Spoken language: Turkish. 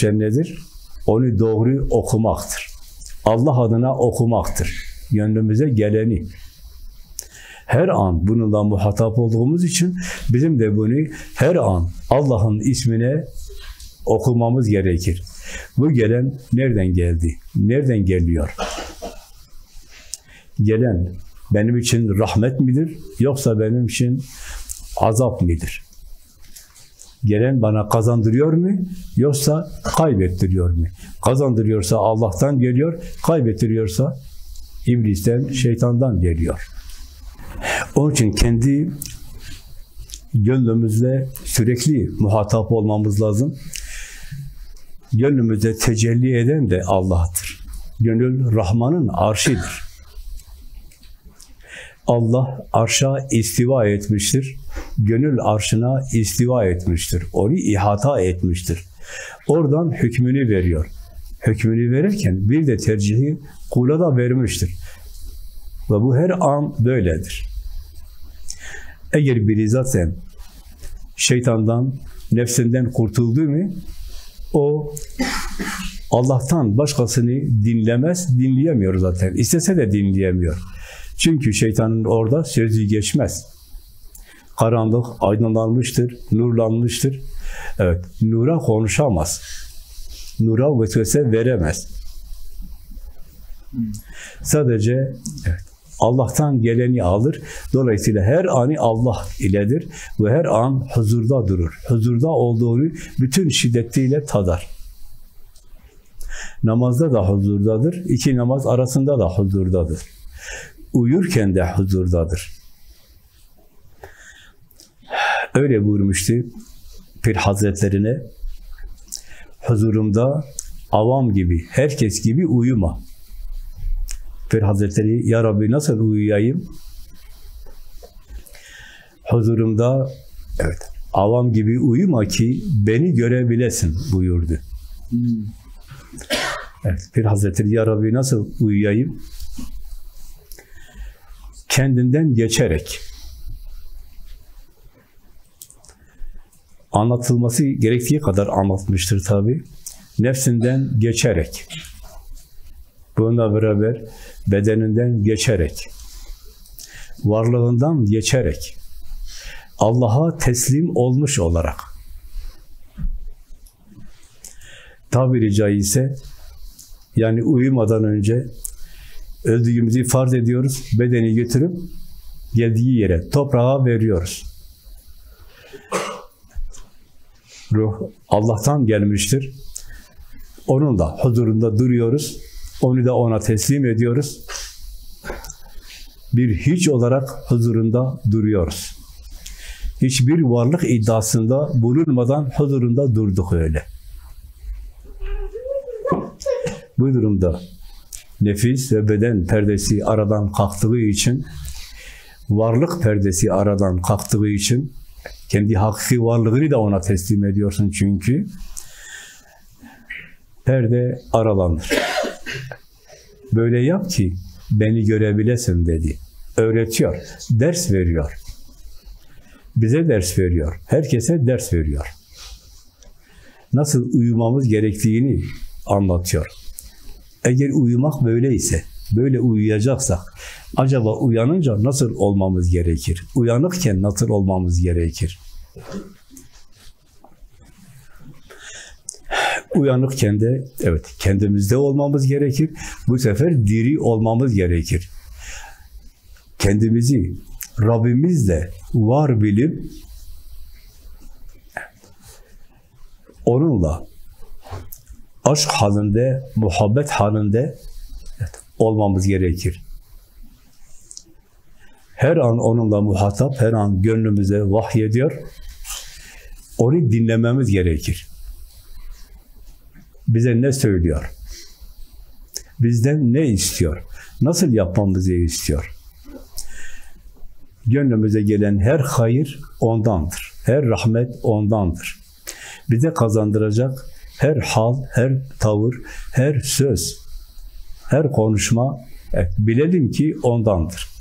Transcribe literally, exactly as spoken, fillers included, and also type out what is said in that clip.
Türkçe nedir? Onu doğru okumaktır. Allah adına okumaktır. Gönlümüze geleni. Her an bununla muhatap olduğumuz için bizim de bunu her an Allah'ın ismine okumamız gerekir. Bu gelen nereden geldi? Nereden geliyor? Gelen benim için rahmet midir? Yoksa benim için azap mıdır? Gelen bana kazandırıyor mu? Yoksa kaybettiriyor mu? Kazandırıyorsa Allah'tan geliyor, kaybettiriyorsa iblisten, şeytandan geliyor. Onun için kendi gönlümüzle sürekli muhatap olmamız lazım. Gönlümüzde tecelli eden de Allah'tır. Gönül Rahman'ın arşidir. Allah arşa istiva etmiştir. Gönül arşına istiva etmiştir. Onu ihata etmiştir. Oradan hükmünü veriyor. Hükmünü verirken bir de tercihi kula da vermiştir. Ve bu her an böyledir. Eğer biri zaten şeytandan, nefsinden kurtuldu mu, o Allah'tan başkasını dinlemez, dinleyemiyor zaten. İstese de dinleyemiyor. Çünkü şeytanın orada sözü geçmez. Karanlık aydınlanmıştır, nurlanmıştır. Evet, nura konuşamaz. Nura vesvese veremez. Sadece evet, Allah'tan geleni alır. Dolayısıyla her anı Allah iledir ve her an huzurda durur. Huzurda olduğunu bütün şiddetiyle tadar. Namazda da huzurdadır. İki namaz arasında da huzurdadır. Uyurken de huzurdadır. Öyle buyurmuştu Pir Hazretlerine, huzurumda avam gibi, herkes gibi uyuma. Pir Hazretleri, ya Rabbi nasıl uyuyayım? Huzurumda, evet, avam gibi uyuma ki beni görebilesin buyurdu. Hmm. Evet, Pir Hazretleri, ya Rabbi nasıl uyuyayım? Kendinden geçerek. Anlatılması gerektiği kadar anlatmıştır tabi. Nefsinden geçerek. Bununla beraber bedeninden geçerek. Varlığından geçerek. Allah'a teslim olmuş olarak. Tabiri caizse, yani uyumadan önce öldüğümüzü farz ediyoruz, bedeni götürüp geldiği yere, toprağa veriyoruz. Ruh Allah'tan gelmiştir. Onunla huzurunda duruyoruz. Onu da ona teslim ediyoruz. Bir hiç olarak huzurunda duruyoruz. Hiçbir varlık iddiasında bulunmadan huzurunda durduk öyle. Bu durumda nefis ve beden perdesi aradan kalktığı için, varlık perdesi aradan kalktığı için, kendi hakiki varlığını da ona teslim ediyorsun çünkü, perde aralanır. Böyle yap ki beni görebilesin dedi. Öğretiyor, ders veriyor. Bize ders veriyor, herkese ders veriyor. Nasıl uyumamız gerektiğini anlatıyor. Eğer uyumak böyleyse, böyle uyuyacaksak, acaba uyanınca nasıl olmamız gerekir? Uyanıkken nasıl olmamız gerekir? Uyanıkken de, evet, kendimizde olmamız gerekir. Bu sefer diri olmamız gerekir. Kendimizi Rabbimizle var bilip, onunla aşk halinde, muhabbet halinde evet, olmamız gerekir. Her an onunla muhatap, her an gönlümüze vahyediyor. Onu dinlememiz gerekir. Bize ne söylüyor? Bizden ne istiyor? Nasıl yapmamızı istiyor? Gönlümüze gelen her hayır ondandır. Her rahmet ondandır. Bize kazandıracak her hal, her tavır, her söz, her konuşma, evet, bilelim ki ondandır.